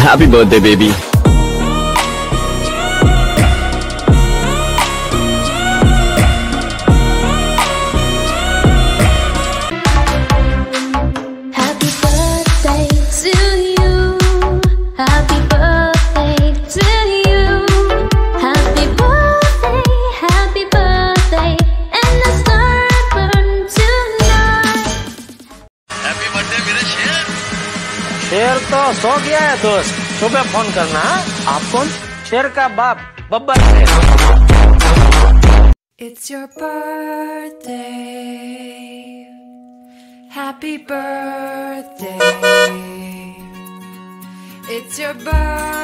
Happy birthday, baby. Happy birthday to you. Happy birthday to you. Happy birthday, and the star burn tonight. Happy birthday मेरे शेर। शेर तो सो गया है दोस्त, सुबह फोन करना। आप कौन? शेर का बाप बब्बर है। It's your birthday. Happy birthday. It's your birthday.